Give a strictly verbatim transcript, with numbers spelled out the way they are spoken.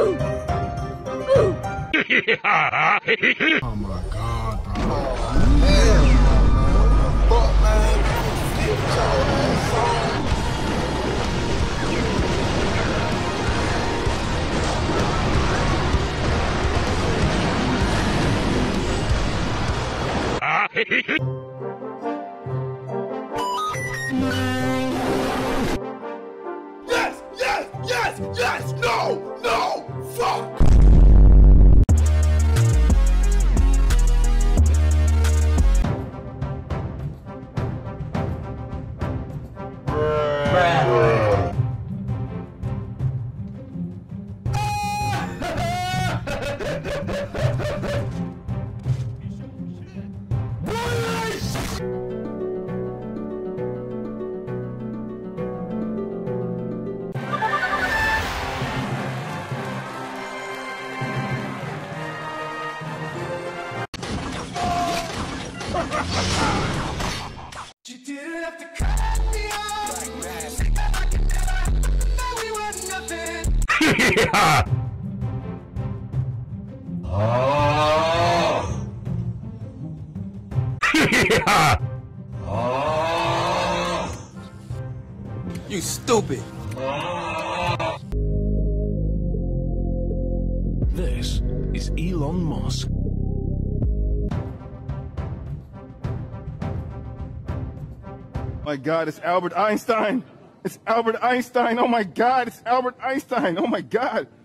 Oh my God, bro. Oh, hell no, man. Fuck, man. Get your ass on. Yes, yes, yes, yes, no, no, fuck. You didn't have to cut me off. Like that. I could never know we were nothing. Yeah. Oh. Yeah. Oh. You stupid. Oh. This is Elon Musk. Oh my God, it's Albert Einstein. It's Albert Einstein. Oh my God, it's Albert Einstein. Oh my God.